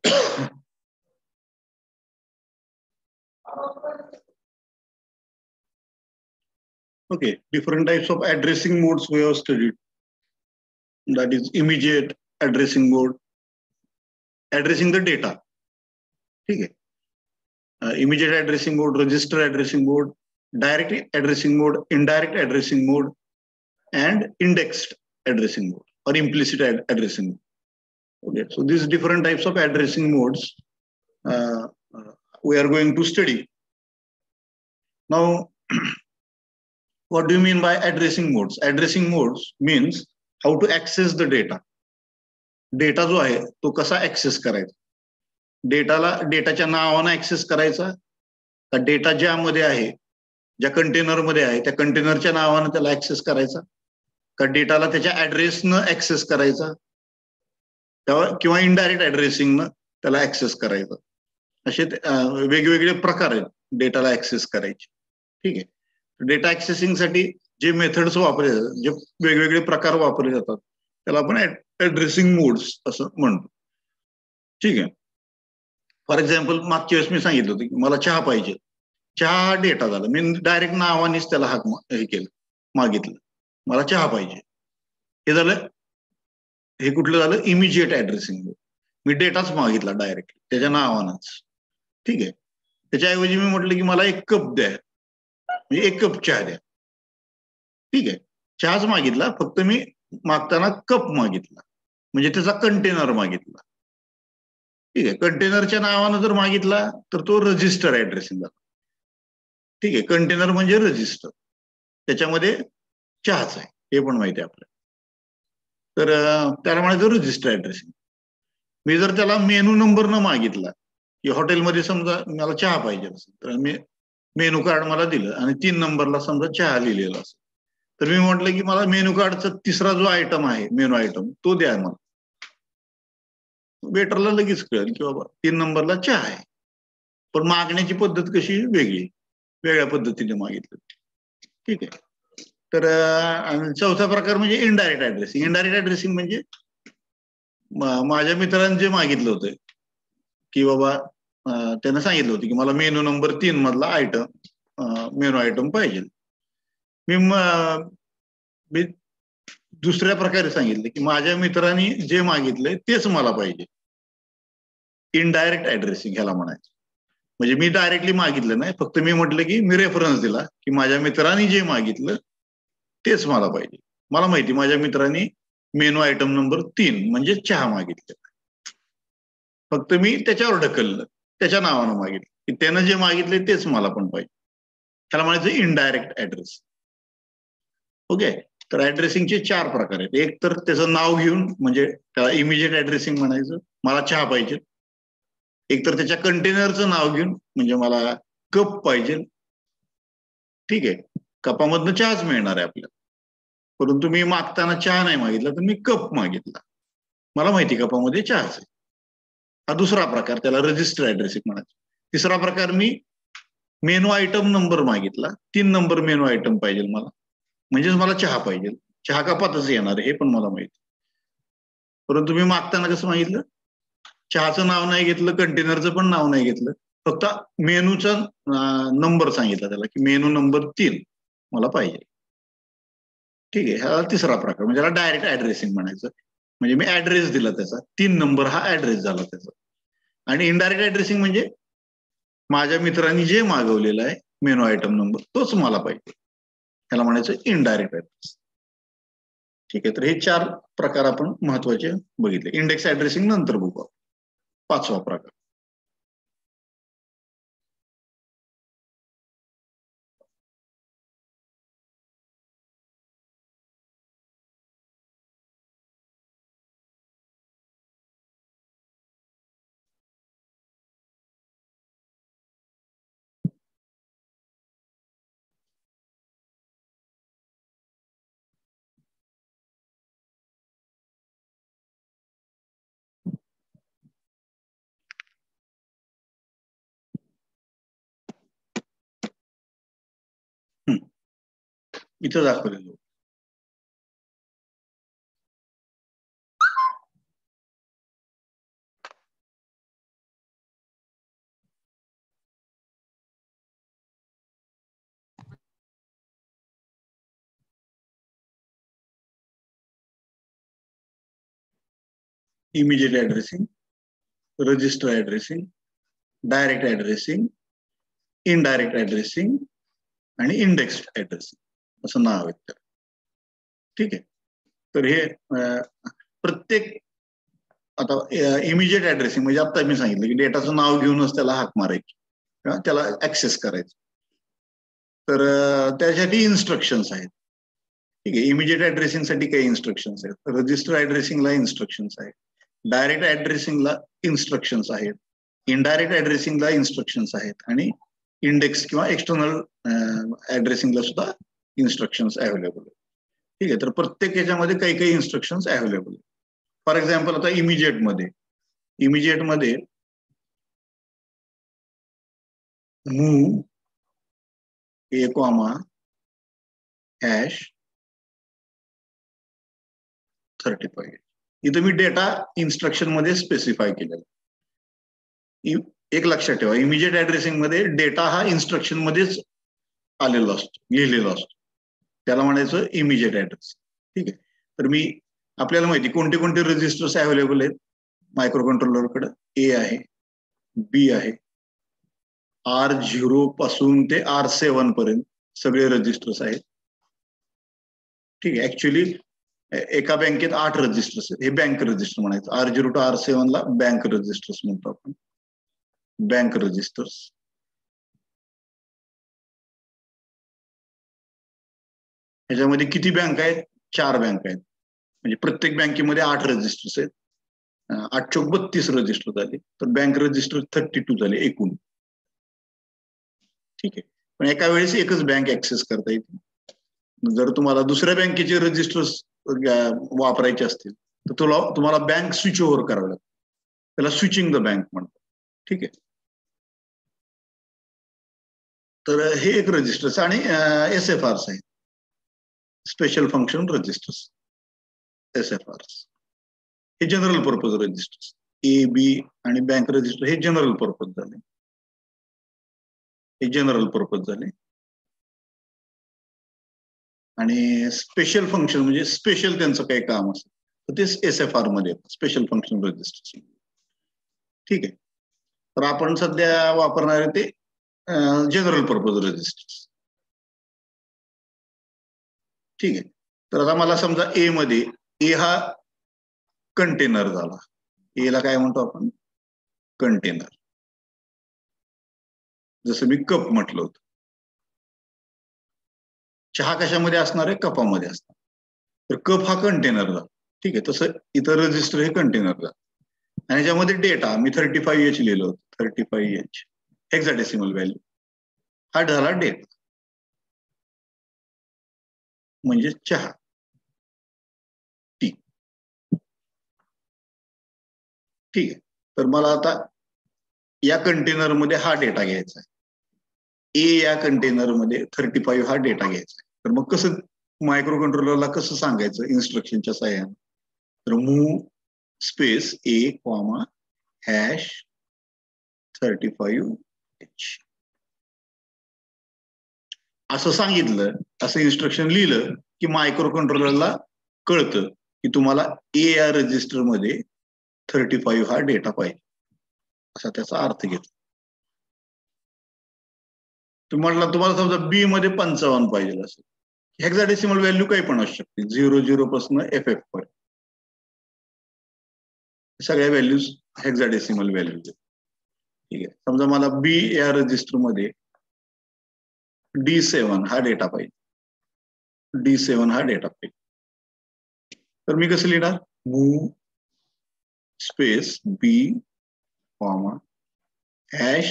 Okay, different types of addressing modes we have studied. That is immediate addressing mode, addressing the data. Okay. Immediate addressing mode, register addressing mode, direct addressing mode, indirect addressing mode, and indexed addressing mode or implicit addressing mode. Okay, so these different types of addressing modes we are going to study. Now, what do you mean by addressing modes? Addressing modes means how to access the data. Data जो आहे तो कसा access करायचा, डेटाच्या नावानं access करायचा का data ज्यामध्ये आहे, ज्या कंटेनरमध्ये आहे त्या कंटेनरच्या नावानं त्याला ऍक्सेस करायचा का डेटाला त्याच्या ऍड्रेसनं ऍक्सेस करायचा किंवा इनडायरेक्ट ऍड्रेसिंगनं त्याला ऍक्सेस करायचा. असे वेगवेगळे प्रकार आहेत डेटाला ऍक्सेस करायचे. ठीक आहे, डेटा ऍक्सेसिंगसाठी जे मेथड्स वापरले जातात, जे वेगवेगळे प्रकार वापरले जातात त्याला आपण ऍड्रेसिंग मोड्स असं म्हणतो. ठीक आहे, फॉर एक्झाम्पल मागच्या वेळेस मी सांगितलं होतं की मला चहा पाहिजे, चहा हा डेटा झाला, मी डायरेक्ट नावानेच त्याला हे केलं, मागितलं मला चहा पाहिजे. हे झालं, हे कुठलं झालं, इमिजिएट ऍड्रेसिंग मोड. मी डेटाच मागितला डायरेक्ट त्याच्या नावानंच. ठीक आहे, त्याच्याऐवजी मी म्हटलं की मला एक कप द्या, म्हणजे एक कप चहा द्या. ठीक आहे, चहाच मागितला, फक्त मी मागताना कप मागितला, म्हणजे त्याचा कंटेनर मागितला. ठीक आहे, कंटेनरच्या नावानं जर मागितला तर तो रजिस्टर ऍड्रेसिंग झाला. ठीक आहे, कंटेनर म्हणजे रजिस्टर, त्याच्यामध्ये चहाच आहे हे पण माहिती आहे आपल्याला, तर त्याला म्हणायचं रजिस्टर ऍड्रेसिंग. मी जर त्याला मेनू नंबर न मागितला की हॉटेलमध्ये समजा मला चहा पाहिजे असेल तर मी मेनू कार्ड मला दिलं आणि 3 नंबरला समजा चहा लिहिलेला असेल, तर मी म्हटलं की मला मेनू कार्डचा तिसरा जो आयटम आहे, मेनू आयटम, तो द्या मला. वेटरला लगेच कळेल की बाबा 3 नंबरला चहा आहे, पण मागण्याची पद्धत कशी वेगळी, वेगळ्या पद्धतीने मागितलं. ठीक आहे, तर चौथा प्रकार म्हणजे इनडायरेक्ट ऍड्रेसिंग. इनडायरेक्ट ऍड्रेसिंग म्हणजे माझ्या मित्रांनी जे मागितलं होतं की बाबा त्यानं सांगितलं होतं की मला मेनू नंबर 3 मधला आयटम, मेनू आयटम पाहिजे. मी दुसऱ्या प्रकारे सांगितलं की माझ्या मित्रांनी जे मागितलंय तेच मला पाहिजे. इनडायरेक्ट ऍड्रेसिंग ह्याला म्हणायचं. म्हणजे मी डायरेक्टली मागितलं नाही, फक्त मी म्हटलं की मी रेफरन्स दिला की माझ्या मित्रांनी जे मागितलं तेच मला पाहिजे. मला माहिती माझ्या मित्रांनी मेनू आयटम नंबर 3 म्हणजे चहा मागितलं, फक्त मी त्याच्यावर ढकललं, त्याच्या नावानं मागितलं की त्यानं जे मागितले तेच मला पण पाहिजे. त्याला म्हणायचं इनडायरेक्ट ऍड्रेस. ओके, तर ऍड्रेसिंगचे 4 प्रकार आहेत. एक तर त्याचं नाव घेऊन, म्हणजे त्याला इमिजिएट ऍड्रेसिंग म्हणायचं, मला चहा पाहिजे. एक तर त्याच्या कंटेनरचं नाव घेऊन, म्हणजे मला कप पाहिजे. ठीक आहे, कपामधनं चहाच मिळणार आहे आपल्याला, परंतु मी मागताना चहा नाही मागितला तर मी कप मागितला, मला माहिती कपामध्ये चहाच आहे. हा दुसरा प्रकार, त्याला रजिस्टर ऍड्रेसिंग म्हणायचं. तिसरा प्रकार, मी मेनू आयटम नंबर मागितला, 3 नंबर मेनू आयटम पाहिजे मला, म्हणजेच मला चहा पाहिजे, चहा कपातच येणार हे पण मला माहिती, परंतु मी मागताना कसं मागितलं, चहाचं नाव नाही घेतलं, कंटेनरचं पण नाव नाही घेतलं, फक्त मेनूचा नंबर सांगितला त्याला की मेनू नंबर 3 मला पाहिजे. ठीक आहे, हा तिसरा प्रकार, म्हणजे त्याला डायरेक्ट ऍड्रेसिंग म्हणायचं. म्हणजे मी ऍड्रेस दिला त्याचा, 3 नंबर हा ऍड्रेस झाला त्याचा. आणि इनडायरेक्ट ऍड्रेसिंग म्हणजे माझ्या मित्रांनी जे मागवलेलं आहे मेनू आयटम नंबर तोच मला पाहिजे, त्याला म्हणायचं इनडायरेक्ट ऍड्रेस. ठीक आहे, तर हे 4 प्रकार आपण महत्वाचे बघितले. इंडेक्स ऍड्रेसिंग नंतर बघू. 5वा प्रकार. इथं दाखवलेलं. Immediate addressing, register addressing, direct addressing, indirect addressing आणि इंडेक्स्ड ऍड्रेसिंग असं नाव आहे त्याला. ठीक आहे. तर हे प्रत्येक आता इमिजिएट ऍड्रेसिंग म्हणजे आता मी सांगितलं की डेटाचं नाव घेऊनच त्याला हाक मारायची किंवा त्याला ऍक्सेस करायचं. तर त्यासाठी इन्स्ट्रक्शन्स आहेत. ठीक आहे. इमिजिएट ऍड्रेसिंगसाठी काही इन्स्ट्रक्शन्स आहेत, रजिस्टर ऍड्रेसिंगला इन्स्ट्रक्शन्स आहेत, डायरेक्ट ऍड्रेसिंगला इन्स्ट्रक्शन्स आहेत, इनडायरेक्ट ऍड्रेसिंगला इन्स्ट्रक्शन्स आहेत आणि इंडेक्स किंवा एक्सटर्नल ऍड्रेसिंगला सुद्धा इन्स्ट्रक्शन्स अवेलेबल आहेत. ठीक आहे. तर प्रत्येक याच्यामध्ये काही काही इन्स्ट्रक्शन्स अवेलेबल आहेत. फॉर एक्झाम्पल आता इमिजिएटमध्ये मूव ए कॉमा हॅश 35. इथं मी डेटा इन्स्ट्रक्शन मध्ये स्पेसिफाय केलेला. एक लक्षात ठेवा, इमिजिएट ऍड्रेसिंग मध्ये डेटा हा इन्स्ट्रक्शन मध्येच आलेला असतो, लिहिलेला असतो, त्याला म्हणायचं इमिजिएट ऍड्रेस. ठीक आहे. तर मी आपल्याला माहिती कोणते कोणते रजिस्टर्स अवेलेबल आहेत मायक्रो कंट्रोलरकडे. ए आहे, बी आहे, R0 पासून ते R7 पर्यंत सगळे रजिस्टर्स आहेत. ठीक आहे. ऍक्च्युली एका बँकेत 8 रजिस्टर्स आहेत, हे बँक रजिस्टर म्हणायचं. R0 to R7 ला बँक रजिस्टर्स म्हणतो आपण, बँक रजिस्टर्स. ह्याच्यामध्ये किती बँक आहेत? 4 बँक आहेत. म्हणजे प्रत्येक बँकेमध्ये 8 रजिस्टर्स आहेत. 8 चौक 32 रजिस्टर झाले, तर बँक रजिस्टर 32 झाले एकूण. ठीक आहे. पण एका वेळेस एकच बँक ऍक्सेस करता येते. जर तुम्हाला दुसऱ्या बँकेचे रजिस्टर्स वापरायचे असतील तर तुम्हाला बँक स्विच ओव्हर करावं लागतं, त्याला स्विचिंग द बँक म्हणतात. ठीक आहे. तर हे एक रजिस्टर्स आणि SFRs आहेत, स्पेशल फंक्शन रजिस्टर्स. SFRs हे general purpose registers. A, B आणि बँक रजिस्टर हे जनरल पर्पज झाले, हे जनरल पर्पज झाले. आणि स्पेशल फंक्शन म्हणजे स्पेशल त्यांचं काही काम असेल तर ते SFR मध्ये येतं, स्पेशल फंक्शन रजिस्टर. ठीक आहे. तर आपण सध्या वापरणारे ते जनरल पर्पज रजिस्टर्स. ठीक आहे. तर आता मला समजा ए मध्ये, ए हा कंटेनर झाला, एला काय म्हणतो आपण? कंटेनर. जसं मी कप म्हटलं होतं. चहा कशामध्ये असणार आहे? कपामध्ये असणार. तर कप हा कंटेनर झाला. ठीक आहे. तसं इतर रजिस्टर हे कंटेनर झालं. आणि याच्यामध्ये डेटा मी 35H लिहिलं होतं, 35H हेक्साडेसिमल व्हॅल्यू, हा झाला डेटा म्हणजे चहा. ठीक आहे. तर मला आता या कंटेनर मध्ये हा डेटा घ्यायचा आहे, ए या कंटेनर मध्ये 35 हा डेटा घ्यायचा आहे. तर मग कसं मायक्रो कंट्रोलरला कसं सांगायचं इन्स्ट्रक्शनच्या साह्याने? तर move space A comma hash 35H असं सांगितलं, असं इन्स्ट्रक्शन लिहिलं की मायक्रो कंट्रोलरला कळतं की तुम्हाला ए या रजिस्टर मध्ये 35 हा डेटा पाहिजे, असा त्याचा अर्थ घेतो. तुम्हाला समजा बी मध्ये 55 पाहिजे असेल, हेक्साडेसिमल व्हॅल्यू काही पण असू शकते, 00 पासून FF पर्यंत सगळ्या व्हॅल्यूज हेक्साडेसिमल व्हॅल्यू. ठीक आहे. समजा मला बी या रजिस्टर मध्ये D7 हा डेटा पाहिजे, D7 हा डेटा पाहिजे. तर मी कसं लिहिणार? Move space B comma hash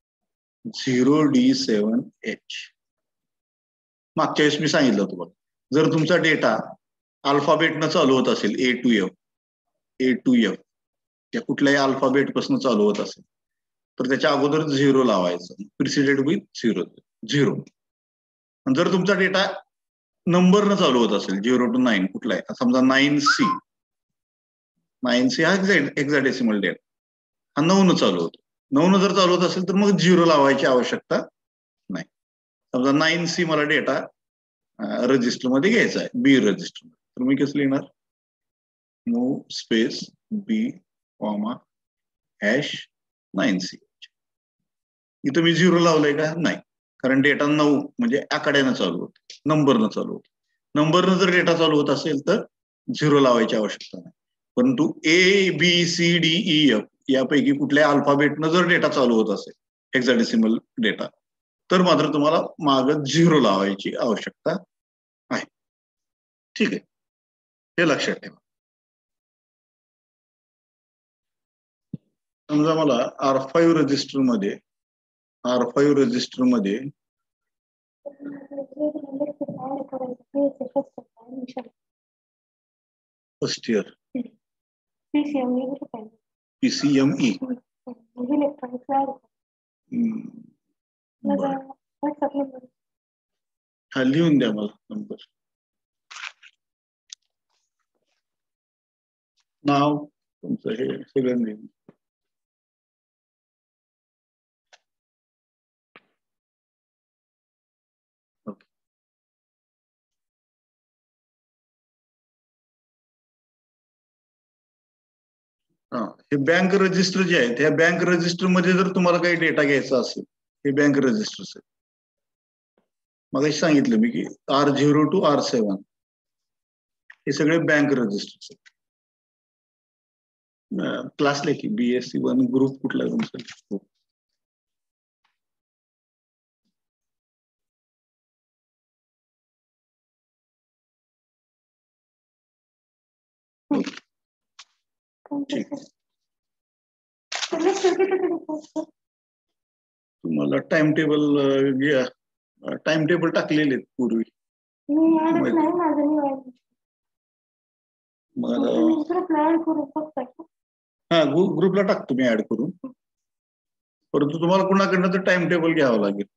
0D7H. मागच्या वेळेस मी सांगितलं तुम्हाला, जर तुमचा डेटा अल्फाबेटनं चालू होत असेल, A to F या कुठल्याही अल्फाबेट पासून चालू होत असेल तर त्याच्या अगोदर 0 लावायचं, प्रिसिडेड विथ 0. जर तुमचा डेटा नंबरनं चालू होत असेल 0 to 9 कुठलाय, समजा 9C हा हेक्साडेसिमल डेटा, हा 9 चालू होतो. 9 जर चालू होत असेल तर मग 0 लावायची आवश्यकता नाही. समजा 9C मला डेटा रजिस्टर मध्ये घ्यायचा आहे, बी रजिस्टर. तर मी कसं लिहिणार? Move space B comma hash 9ch. इथं मी 0 लावलंय का? नाही, कारण डेटा 9 म्हणजे आकड्यानं चालू होत, नंबरनं चालू होत. नंबरनं जर डेटा चालू होत असेल तर 0 लावायची आवश्यकता नाही. परंतु ABCDEF यापैकी कुठल्या अल्फाबेटनं जर डेटा चालू होत असेल, हेक्साडेसिमल डेटा, तर मात्र तुम्हाला मागं 0 लावायची आवश्यकता आहे. ठीक आहे, हे लक्षात ठेवा. समजा मला R5 रजिस्टर मध्ये फर्स्ट इयर PCME हा लिहून द्या मला नंबर, नाव तुमचं, हे सगळं लिहून. हे बँक रजिस्टर जे आहेत, ह्या बँक रजिस्टर मध्ये जर तुम्हाला काही डेटा घ्यायचा असेल, हे बँक रजिस्टर्स आहेत. मग सांगितलं मी की R0 to R7 हे सगळे बँक रजिस्टर्स आहेत. क्लासला की BSc1 ग्रुप कुठला तुमचा? तुम्हाला टाइम टेबल टाकलेले पूर्वी. हा, ग्रुपला टाकतो मी ऍड करून, परंतु तुम्हाला कुणाकडनं तर टाइम टेबल घ्यावं लागेल.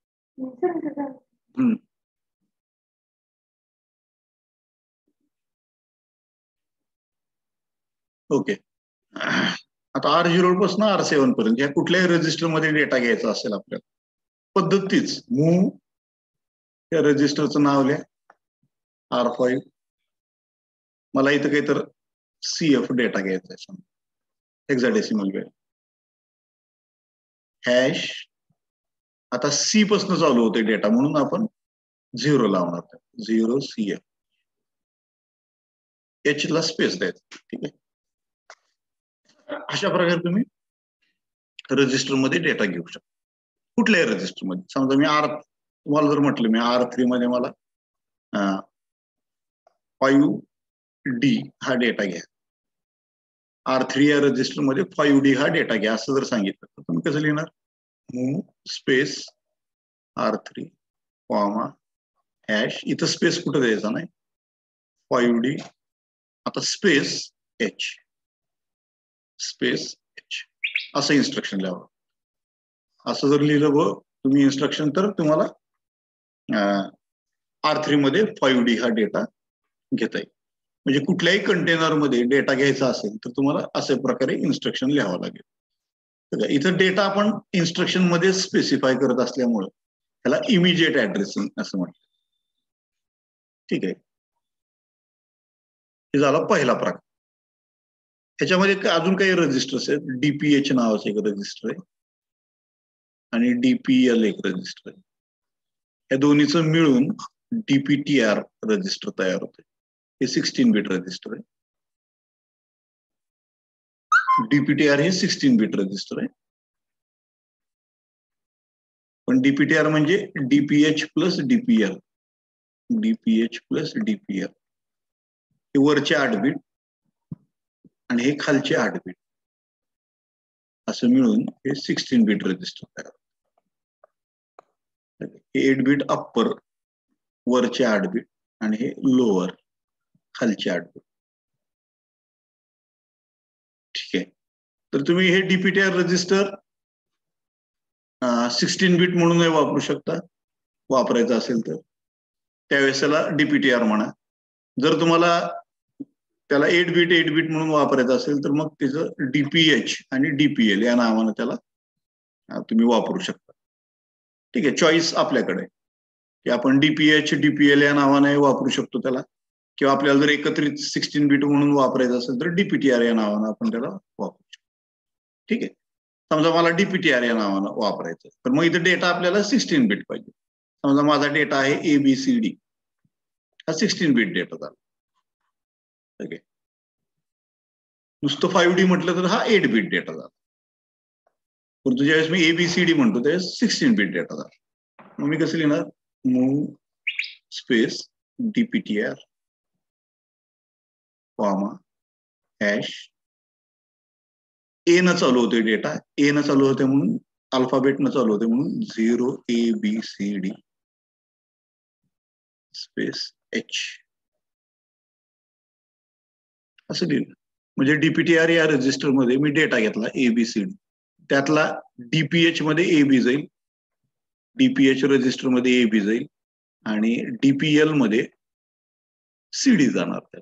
ओके, आता R0 पासून R7 पर्यंत या कुठल्याही रजिस्टर मध्ये डेटा घ्यायचा असेल आपल्याला, पद्धत तीच, मूव्ह या रजिस्टरचं नाव लिहा R5. मला इथं काहीतर CF डेटा घ्यायचा आहे, हेक्साडेसिमल व्हॅल्यू, हॅश. आता C पासून चालू होते डेटा म्हणून आपण 0 लावणार, 0 CF. H ला स्पेस द्यायचं. ठीक आहे, अशा प्रकारे तुम्ही रजिस्टर मध्ये डेटा घेऊ शकता, कुठल्याही रजिस्टर मध्ये. समजा मी तुम्हाला जर म्हटलं मी R3 मध्ये मला 5D हा डेटा घ्या, R3 या रजिस्टर मध्ये 5D हा डेटा घ्या असं जर सांगितलं तर तुम्ही कसं लिहिणार? Move space R3 comma hash, इथं स्पेस कुठं द्यायचा नाही, 5D, आता स्पेस H, स्पेस H असं इन्स्ट्रक्शन लिहावं. असं जर लिहिलं तुम्ही इन्स्ट्रक्शन तर तुम्हाला R3 मध्ये 5D हा डेटा घेता येईल. म्हणजे कुठल्याही कंटेनर मध्ये डेटा घ्यायचा असेल तर तुम्हाला अशा प्रकारे इन्स्ट्रक्शन लिहावं लागेल. इथं डेटा आपण इन्स्ट्रक्शन मध्ये स्पेसिफाय करत असल्यामुळे त्याला इमिजिएट ऍड्रेसिंग असं म्हणतात. ठीक आहे, हे झाला पहिला प्रकार. ह्याच्यामध्ये अजून काही रजिस्टर्स आहेत. DPH नावाचं एक रजिस्टर आहे आणि DPL एक रजिस्टर आहे. या दोन्हीचं मिळून DPTR रजिस्टर तयार होते. हे 16 बिट रजिस्टर आहे. DPTR हे 16 बिट रजिस्टर आहे. पण DPTR म्हणजे DPH plus DPL, DPH plus DPL, हे वरचे 8 बिट आणि हे खालचे 8 बिट असं मिळून हे 16 बिट रजिस्टर तयार होते. हे 8 बिट अप्पर वरचे 8 बिट आणि हे लोअर खालचे 8 बिट. ठीक आहे, तर तुम्ही हे DPTR रजिस्टर 16 बिट म्हणून वापरू शकता, वापरायचं असेल तर त्यावेळेस त्याला DPTR म्हणा. जर तुम्हाला त्याला 8 बिट म्हणून वापरायचं असेल तर मग त्याचं DPH आणि DPL या नावानं त्याला तुम्ही वापरू शकता. ठीक आहे, चॉईस आपल्याकडे की आपण DPH DPL या नावाने वापरू शकतो त्याला, किंवा आपल्याला जर एकत्रित 16 बिट म्हणून वापरायचं असेल तर डीपीटीआर या नावानं आपण त्याला वापरू शकतो. ठीक आहे. समजा मला डीपीटीआर या नावानं वापरायचं, तर मग इथे डेटा आपल्याला 16 बिट पाहिजे. समजा माझा डेटा आहे ABCD, हा 16 बिट डेटा झाला. ठीक आहे. नुसतं 5D म्हटलं तर हा 8 बिट डेटा झाला. परंतु ज्यावेळेस मी ABCD म्हणतो त्यावेळेस 16 बिट डेटा झाला. मग मी कसं लिहिणार? Move space DPTR comma hash A न चालू होते डेटा, ए न चालू होते म्हणून अल्फाबेट न चालू होते म्हणून 0ABCD स्पेस H असं लिहिलं. म्हणजे डीपीटीआर या रजिस्टर मध्ये मी डेटा घेतला ABCD, त्यातला DPH मध्ये AB जाईल, DPH रजिस्टर मध्ये AB जाईल आणि DPL मध्ये CD जाणार.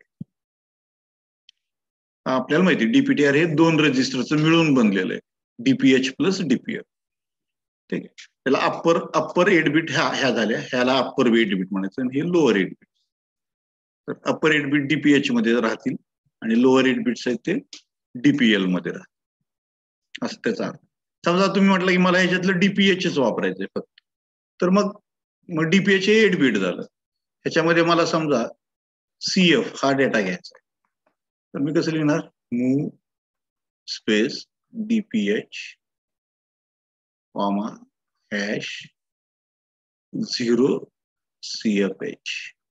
आपल्याला माहिती डीपीटीआर हे 2 रजिस्टरचं मिळून बनलेलं आहे, DPH प्लस DPL. ठीक आहे. त्याला अप्पर 8 बिट ह्या झाल्या, ह्याला अप्पर 8 बिट म्हणायचं आणि हे लोअर 8 बिट. तर अप्पर 8 बिट DPH मध्ये राहतील आणि लोअर 8 बिट्स आहेत ते DPL मध्ये राहतील, असं त्याचा अर्थ. समजा तुम्ही म्हटलं की मला ह्याच्यातलं DPHच वापरायचंय फक्त, तर मग DPH हे 8 बिट झालं. ह्याच्यामध्ये मला समजा CF हा डेटा घ्यायचा आहे, तर मी कसं लिहिणार? Move space DPH comma hash 0CFH.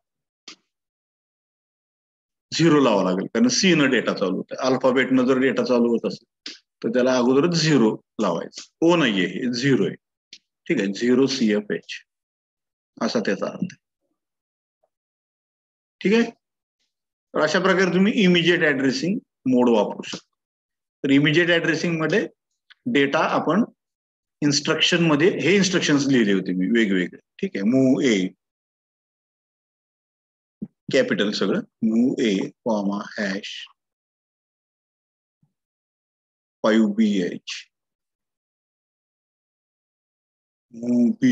0 लावा लागेल कारण C न डेटा चालू होत, अल्फाबेट न जर डेटा चालू होत असेल तर त्याला अगोदरच 0 लावायचं. O नाहीये, हे 0 आहे. ठीक आहे. 0CFH असा त्याचा अर्थ आहे. ठीक आहे. तर अशा प्रकारे तुम्ही इमिजिएट ऍड्रेसिंग मोड वापरू शकता. तर इमिजिएट ऍड्रेसिंग मध्ये डेटा आपण इन्स्ट्रक्शन मध्ये, हे इन्स्ट्रक्शन्स लिहिले होते मी वेगवेगळे. ठीक आहे. मूव ए कॅपिटल सगळं, move A comma hash 5BH, move B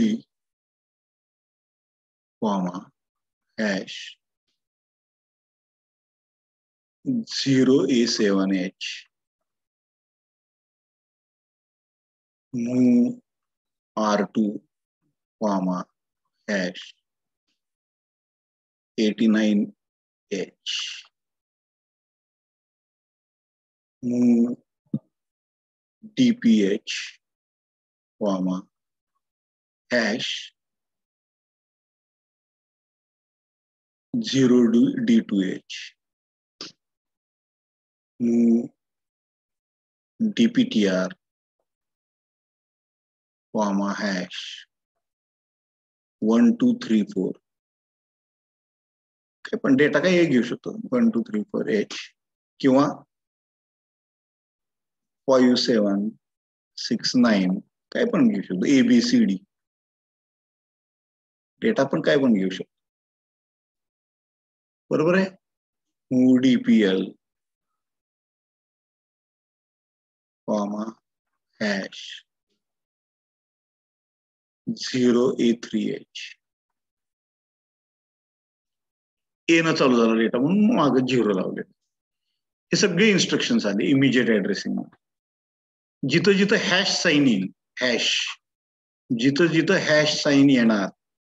comma hash 0A7H, move R2 comma hash 89H, move DPH comma hash 0D2H, move DPTR comma hash 1234. काय पण डेटा काय घेऊ शकतो, 1234H किंवा 5769 काय पण घेऊ शकतो, ABCD डेटा पण काय पण घेऊ शकतो. बरोबर आहे. Move DPL comma hash 0A3H. A न चालू झाला डेटा म्हणून मागे 0 लावले. हे सगळे इन्स्ट्रक्शन्स आले इमिजिएट ऍड्रेसिंग मध्ये. जिथं जिथं हॅश साईन येईल, हॅश जिथं जिथं हॅश साईन येणार,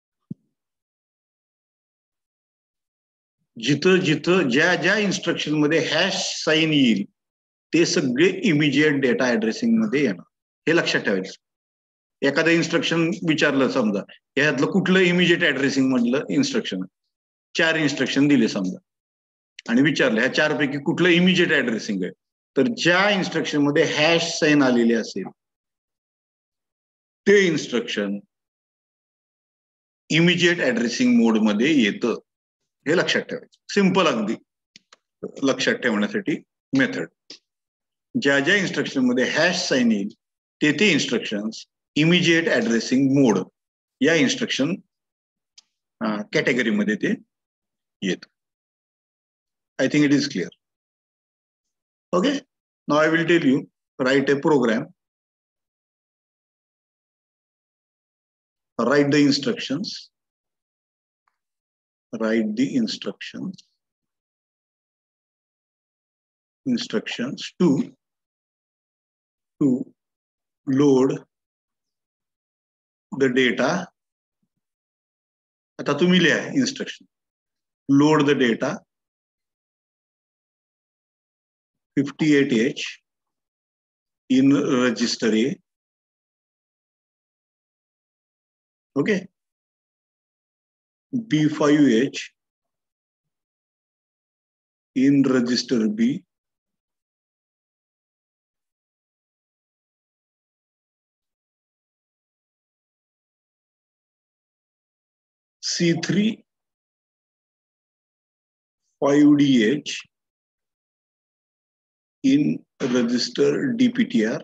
जिथं जिथं ज्या ज्या इन्स्ट्रक्शन मध्ये हॅश साईन येईल ते सगळे इमिजिएट डेटा ऍड्रेसिंग मध्ये येणार. हे लक्षात ठेवायचं. एखादं इन्स्ट्रक्शन विचारलं समजा, ह्यातलं कुठलं इमिजिएट ऍड्रेसिंग मधलं इन्स्ट्रक्शन, 4 इन्स्ट्रक्शन दिले समजा आणि विचारलं ह्या 4 पैकी कुठलं इमिजिएट ऍड्रेसिंग आहे, तर ज्या इन्स्ट्रक्शन मध्ये हॅश साईन आलेले असेल ते इन्स्ट्रक्शन इमिजिएट ऍड्रेसिंग मोड मध्ये येतं. हे लक्षात ठेवायचं. सिंपल अगदी लक्षात ठेवण्यासाठी मेथड. ज्या ज्या इन्स्ट्रक्शन मध्ये हॅश साईन येईल ते इन्स्ट्रक्शन्स इमिजिएट ऍड्रेसिंग मोड या इन्स्ट्रक्शन कॅटेगरीमध्ये ते येत. I think it is clear. Okay. Now I will tell you, write a program, write the instructions, instructions to load the data. आता तुम्ही लिहा instruction. Load the data 58H in register A. Okay. B5H in register B. C3 5DH in register DPTR.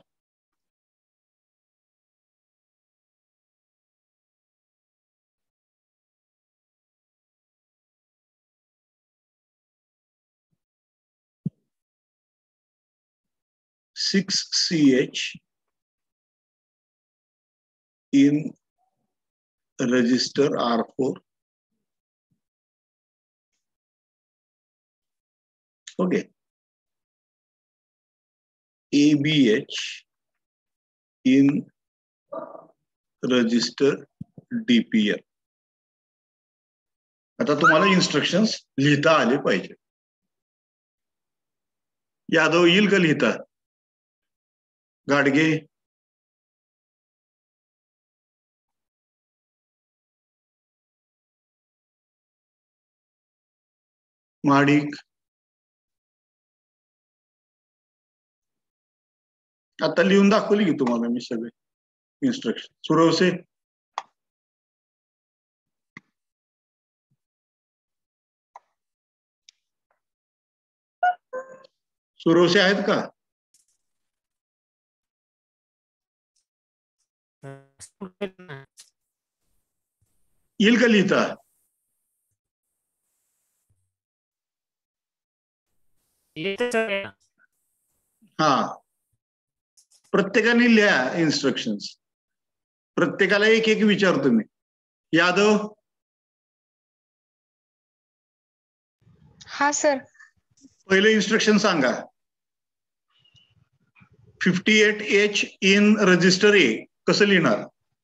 (6CH) in register R4. Okay. ABH in register DPR. आता तुम्हाला instructions लिहिता आले पाहिजे. यादव येईल का लिहिता? गाडगे, महाडिक, आता लिहून दाखवली की तुम्हाला मी सगळे इन्स्ट्रक्शन. सुरवसे, सुरवसे आहेत का? येईल का लिहिता? हा, प्रत्येकाने लिहा इन्स्ट्रक्शन्स. प्रत्येकाला एक एक विचारतो मी. यादव, हा सर. पहिले इन्स्ट्रक्शन सांगा. 58H इन रजिस्टर ए कसं लिहिणार?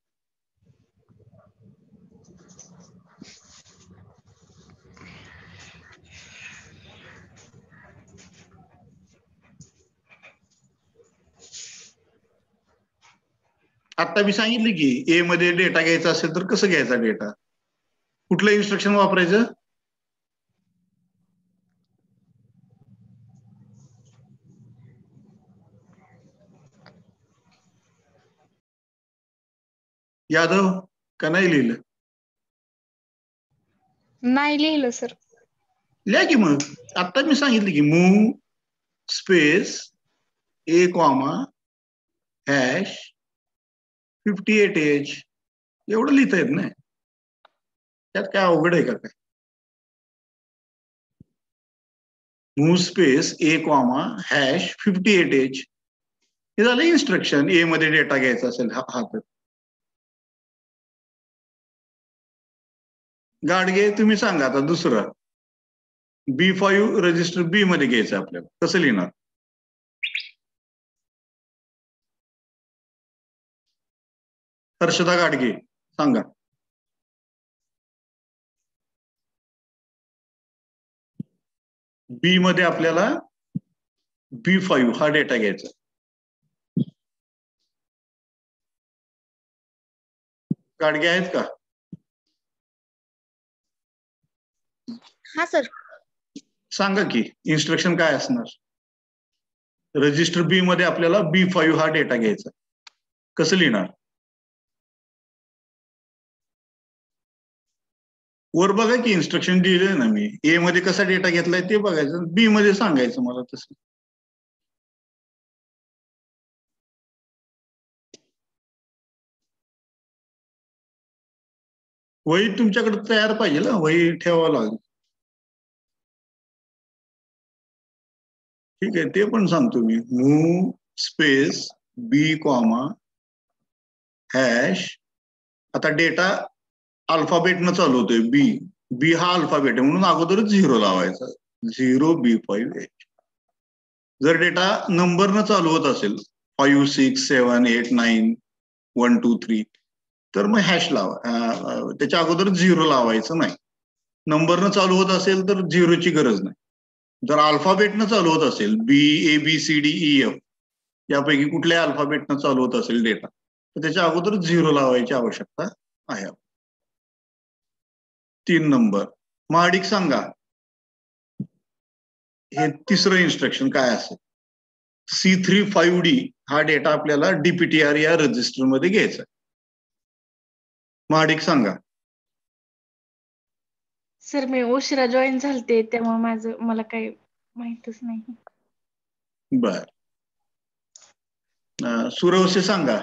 आता मी सांगितलं की ए मध्ये डेटा घ्यायचा असेल तर कसं घ्यायचा डेटा? कुठलं इन्स्ट्रक्शन वापरायचं? यादव का नाही लिहिलं? नाही लिहिलं सर. लिहा की मग. आता मी सांगितलं की move space A comma hash 58H एवढं लिहिता येत नाही. त्यात काय अवघड आहे का काय? Move space A comma hash 58H हे झालं इन्स्ट्रक्शन. ए मध्ये डेटा घ्यायचा असेल हा तर. गाडगे तुम्ही सांगा आता दुसरं. B5 रजिस्टर बी मध्ये घ्यायचं आपल्याला, कसं लिहिणार? हर्षदा गाडगे सांगा. बी मध्ये आपल्याला B5 हा डेटा घ्यायचा. गाडगे आहेत का? हा सर. सांगा की इन्स्ट्रक्शन काय असणार? रजिस्टर बी मध्ये आपल्याला B5 हा डेटा घ्यायचा, कसं लिहिणार? वर बघा की इन्स्ट्रक्शन दिले ना मी. ए मध्ये कसा डेटा घेतलाय ते बघायचं, बी मध्ये सांगायचं मला तसं. वही तुमच्याकडे तयार पाहिजे ना, वही ठेवावं लागेल. ठीक आहे, ते पण सांगतो मी. Move space B comma hash. आता डेटा अल्फाबेटनं चालू होतोय. बी हा अल्फाबेट आहे म्हणून अगोदरच 0 लावायचा. 0 B5H. जर डेटा नंबरनं चालू होत असेल 5, 6, 7, 8, 9, 1, 2, 3 तर मग हॅश लावा, त्याच्या अगोदर 0 लावायचं नाही. नंबरनं चालू होत असेल तर 0ची गरज नाही. जर अल्फाबेटनं चालू होत असेल BABCDEF यापैकी कुठल्या अल्फाबेटनं चालू होत असेल डेटा तर त्याच्या अगोदर 0 लावायची आवश्यकता आहे. 3 नंबर महाडिक सांगा, हे तिसरं इन्स्ट्रक्शन काय असेल? C35D हा डेटा आपल्याला DPTR या रजिस्टर मध्ये घ्यायचा. महाडिक सांगा. सर मी उशिरा जॉईन झालते त्यामुळे मला काही माहितच नाही. बर. सूर्यवंशी सांगा.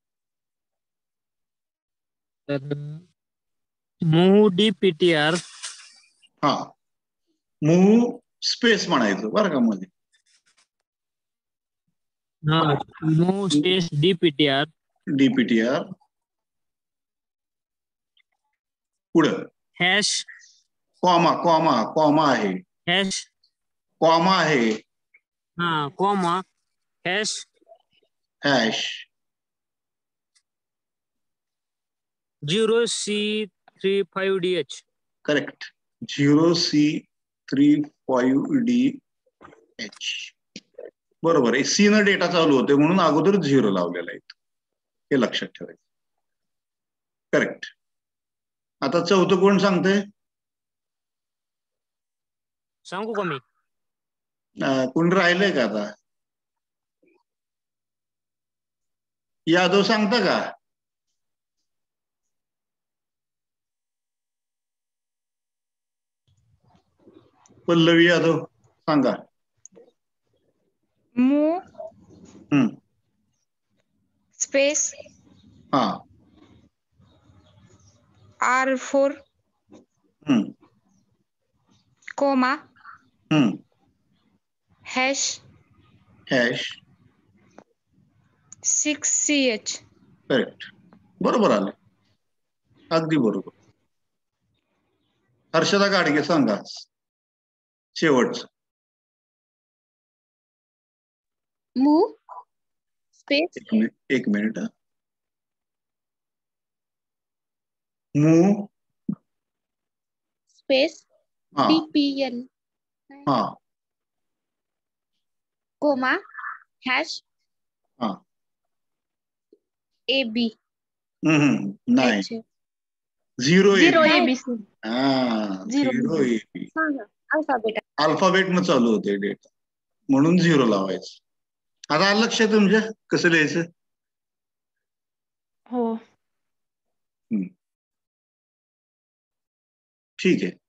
Move DPTR. हा, मूव्ह स्पेस म्हणायचं बरं का मध्ये. हा, मूव्ह स्पेस DPTR. DPTR पुढं हॅश कॉमा आहे. हॅश कॉमा आहे. हा, comma hash hash 0C35DH. Correct. 0C35DH बरोबर आहे. सी न डेटा चालू होते म्हणून अगोदर 0 लावलेला आहे, हे लक्षात ठेवायचं. करेक्ट. आता चौथं कोण सांगतंय? सांगू का मी? कोण राहिलंय का आता? यादव सांगता का? पल्लवी यादव सांगा. मूव्ह स्पेस हा R4 comma hash 6CH. Correct. बरोबर आले, अगदी बरोबर. हर्षदा गाडगे सांगा शेवटचं. मूव्ह स्पेस एक मिनिट. मूव्ह स्पेस DPL हा कोमा हॅश हा AB नाही 0 AB. हा 0 AB अल्फाबेटनं चालू होते डेटा म्हणून 0 लावायचं. आता लक्ष तुमच्या कसं लिहायचं? हो ठीक आहे.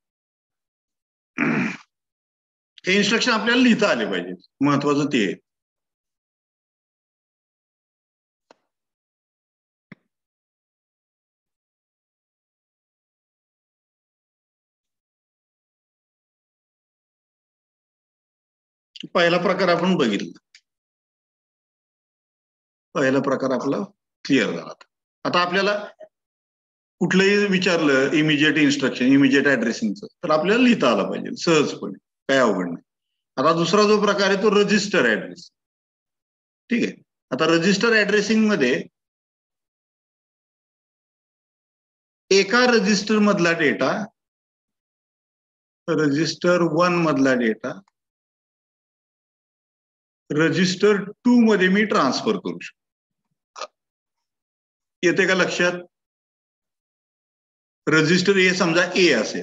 हे इन्स्ट्रक्शन आपल्याला लिहिता आले पाहिजे, महत्वाचं ते आहे. पहिला प्रकार आपण बघितला. पहिला प्रकार आपला क्लिअर झाला. आता आपल्याला कुठलंही विचारलं इमिजिएट इन्स्ट्रक्शन, इमिजिएट ऍड्रेसिंगचं, तर आपल्याला लिहिता आलं पाहिजे सहजपणे, काय अवघड नाही. आता दुसरा जो प्रकार आहे तो रजिस्टर ऍड्रेसिंग. ठीक आहे. आता रजिस्टर ऍड्रेसिंग मध्ये एका रजिस्टर मधला डेटा रजिस्टर 1 मधला डेटा रजिस्टर 2 मध्ये मी ट्रान्सफर करू शकतो. येते का लक्षात? रजिस्टर ए समजा ए असेल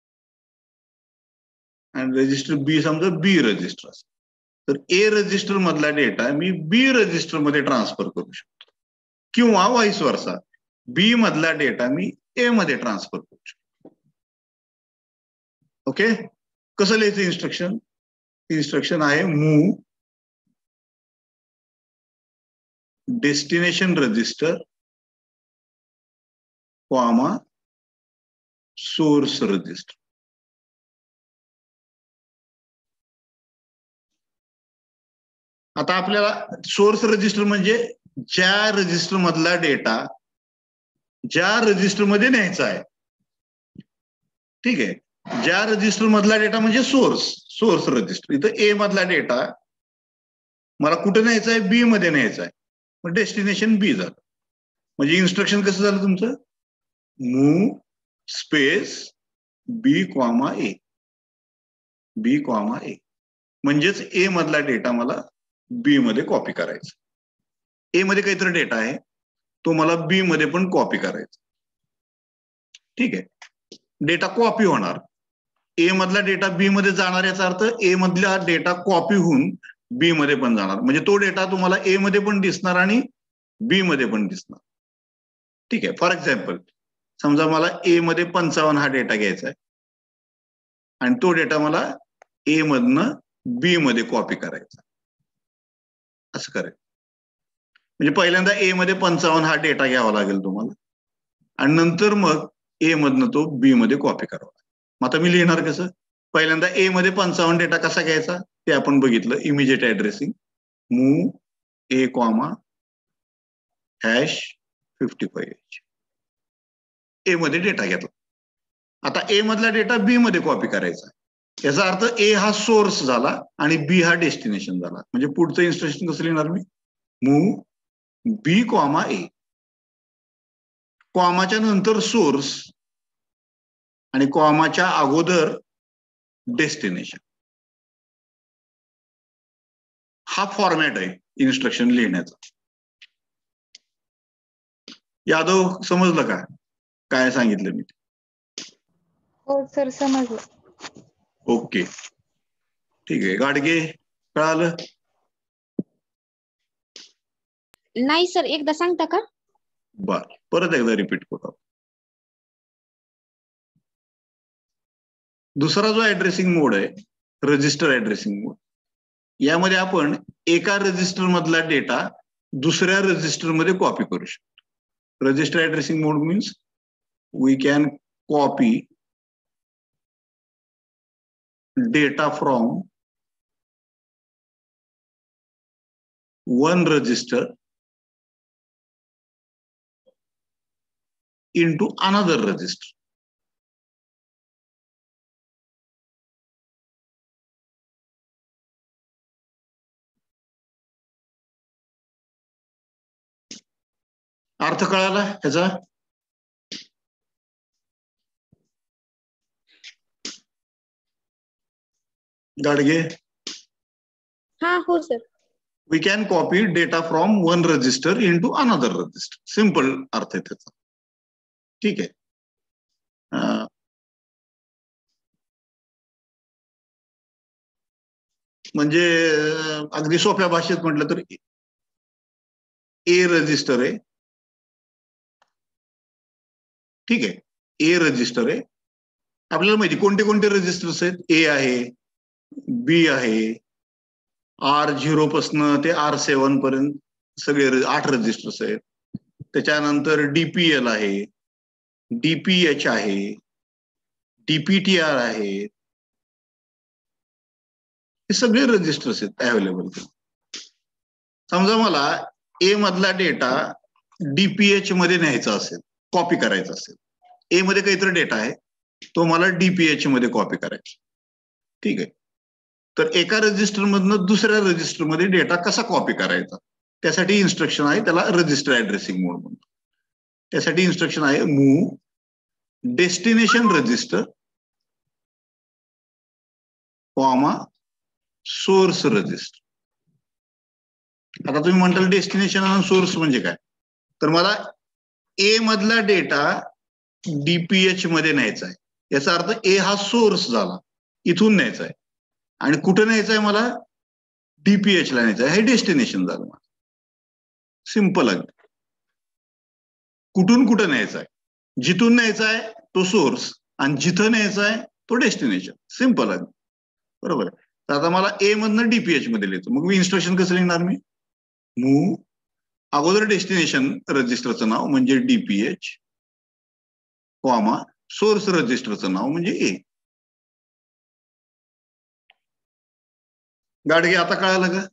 आणि रजिस्टर बी समजा बी रजिस्टर असेल, तर ए रजिस्टर मधला डेटा मी बी रजिस्टर मध्ये ट्रान्सफर करू शकतो किंवा व्हाईस वर्सा बी मधला डेटा मी ए मध्ये ट्रान्सफर करू शकतो. ओके. कसं लिहायचं इन्स्ट्रक्शन? इन्स्ट्रक्शन आहे move destination register comma source register. आता आपल्याला सोर्स रजिस्टर म्हणजे ज्या रजिस्टर मधला डेटा ज्या रजिस्टर मध्ये न्यायचा आहे. ठीक आहे. ज्या रजिस्टर मधला डेटा म्हणजे सोर्स रजिस्टर. इथं ए मधला डेटा मला कुठे न्यायचं आहे? बी मध्ये न्यायचं आहे. मग डेस्टिनेशन बी झालं. म्हणजे इन्स्ट्रक्शन कसं झालं तुमचं? Move space B comma A, B comma A. म्हणजेच ए मधला डेटा मला बी मध्ये कॉपी करायचा. ए मध्ये काहीतरी डेटा आहे, तो मला बी मध्ये पण कॉपी करायचा. ठीक आहे. डेटा कॉपी होणार. ए मधला डेटा बी मध्ये जाणार, याचा अर्थ ए मधला डेटा कॉपी होऊन बी मध्ये पण जाणार. म्हणजे तो डेटा तुम्हाला ए मध्ये पण दिसणार आणि बी मध्ये पण दिसणार. ठीक आहे. फॉर एक्झाम्पल, समजा मला ए मध्ये 55 हा डेटा घ्यायचा आहे आणि तो डेटा मला ए मधनं बी मध्ये कॉपी करायचा. असं करायचं. म्हणजे पहिल्यांदा ए मध्ये 55 हा डेटा घ्यावा लागेल तुम्हाला आणि नंतर मग ए मधनं तो बी मध्ये कॉपी करावा. मग आता मी लिहिणार कसं? पहिल्यांदा ए मध्ये 55 डेटा कसा घ्यायचा ते आपण बघितलं. Immediate addressing, move A comma hash 55H. A मध्ये डेटा घेतला. आता ए मधला डेटा बी मध्ये कॉपी करायचा. याचा अर्थ ए हा सोर्स झाला आणि बी हा डेस्टिनेशन झाला. म्हणजे पुढचं इन्स्ट्रक्शन कसं लिहिणार मी? मूव बी कॉमा ए, कॉमाच्या नंतर सोर्स आणि कॉमाच्या अगोदर डेस्टिनेशन. हा फॉर्मॅट आहे इन्स्ट्रक्शन लिहिण्याचा. यादव समजलं का काय सांगितलं मी? हो सर, समजलं. ओके, ठीक आहे. गाडगे कळालं? नाही सर, एकदा सांगता का? बर, परत एकदा रिपीट करू. दुसरा जो ऍड्रेसिंग मोड आहे, रजिस्टर ऍड्रेसिंग मोड, यामध्ये आपण एका रजिस्टर मधला डेटा दुसऱ्या रजिस्टर मध्ये कॉपी करू शकतो. Register addressing mode means we can copy data from one register into another register. अर्थ कळाला ह्याचा? गाडगे? हा हो sir. We can copy data from one register into another register. Simple अर्थ आहे त्याचा. ठीक आहे. म्हणजे अगदी सोप्या भाषेत म्हटलं तर ए रजिस्टर आहे. ठीक आहे. ए रजिस्टर आहे. आपल्याला माहिती कोणते कोणते रजिस्टर्स आहेत? ए आहे, बी आहे, R0 पासून ते R7 पर्यंत सगळे 8 रजिस्टर्स आहेत. त्याच्यानंतर DPL आहे, DPH आहे, DPTR आहे. हे सगळे रजिस्टर्स आहेत अवेलेबल. समजा मला ए मधला डेटा DPH मध्ये न्यायचा असेल, कॉपी करायचा असेल. ए मध्ये काहीतरी डेटा आहे, तो मला DPH मध्ये कॉपी करायचा. ठीक आहे. तर एका रजिस्टर मधनं दुसऱ्या रजिस्टर मध्ये डेटा कसा कॉपी करायचा त्यासाठी इन्स्ट्रक्शन आहे, त्याला रजिस्टर ऍड्रेसिंग मोड म्हणतो. त्यासाठी इन्स्ट्रक्शन आहे move destination register comma source register. आता तुम्ही म्हणताल डेस्टिनेशन आणि सोर्स म्हणजे काय? तर मला ए मधला डेटा DPH मध्ये न्यायचा आहे. याचा अर्थ ए हा सोर्स झाला, इथून न्यायचा आहे. आणि कुठे न्यायचं आहे? मला DPH ला न्यायचं आहे. हे डेस्टिनेशन झालं मला. सिंपल आहे. कुठून कुठं न्यायचं आहे? जिथून न्यायचा आहे तो सोर्स आणि जिथं न्यायचा आहे तो डेस्टिनेशन. सिंपल आहे. बरोबर आहे. तर आता मला ए मधनं DPH मध्ये लिहायचं. मग मी इन्स्ट्रक्शन कसं लिहिणार? मी मूव अगोदर डेस्टिनेशन रजिस्टरचं नाव म्हणजे DPH कॉमा सोर्स रजिस्टरचं नाव म्हणजे ए. गाडगे आता कळालं का?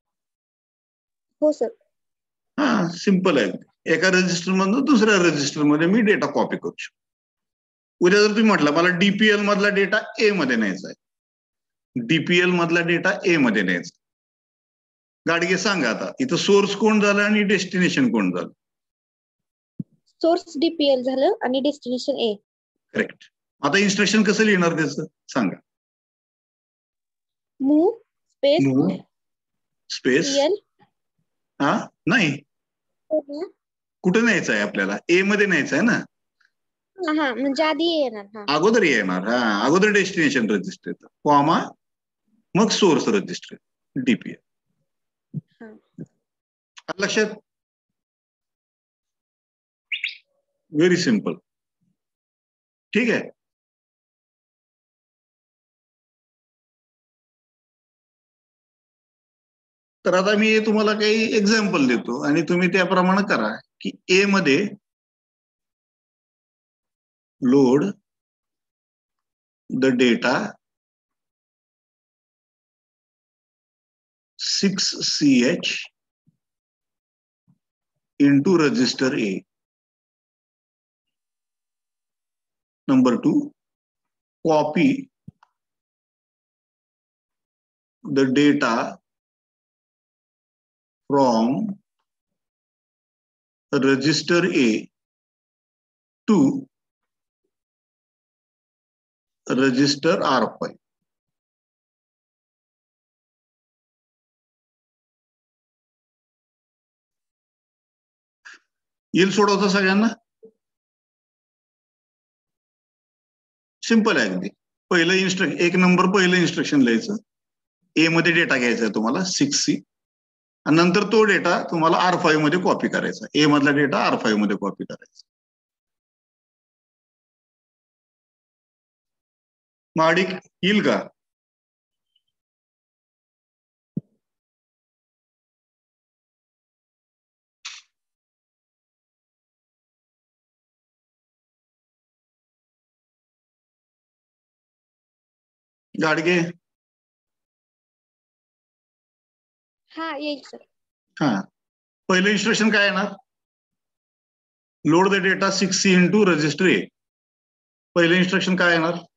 हो सर. हा, सिंपल आहे. एका रजिस्टर मधून दुसऱ्या रजिस्टर मध्ये मी डेटा कॉपी करू शकतो. उद्या जर तुम्ही म्हटलं मला DPL मधला डेटा ए मध्ये न्यायचा आहे, DPL मधला डेटा ए मध्ये न्यायचा, गाडगे सांगा आता इथं सोर्स कोण झालं आणि डेस्टिनेशन कोण झालं? सोर्स DPL झालं आणि डेस्टिनेशन A. करेक्ट. आता इन्स्ट्रक्शन कसं लिहिणार त्याचं सांगा. Move space move space PL. हा नाही कुठे न्यायचं आहे आपल्याला? ए मध्ये न्यायचं आहे ना, हा म्हणजे आधी येणार. हा अगोदर येणार. हा अगोदर डेस्टिनेशन रजिस्टर कॉमा मग सोर्स रजिस्टर DPL. लक्षात? Very simple. ठीक आहे. तर आता मी तुम्हाला काही एक्झाम्पल देतो आणि तुम्ही त्याप्रमाणे करा की ए मध्ये load the data 6CH into register A. Number 2, copy the data from register A to register R5. येईल सोडवता सगळ्यांना? सिंपल आहे अगदी. पहिलं एक नंबर पहिलं इन्स्ट्रक्शन लिहायचं. ए मध्ये डेटा घ्यायचा आहे तुम्हाला 6C आणि नंतर तो डेटा तुम्हाला R5 मध्ये कॉपी करायचा. ए मधला डेटा R5 मध्ये कॉपी करायचा. महाडिक येईल का? गाडगे? हा येईल सर. हा पहिलं इन्स्ट्रक्शन काय येणार? Load the data 6C into register A. पहिलं इन्स्ट्रक्शन काय येणार?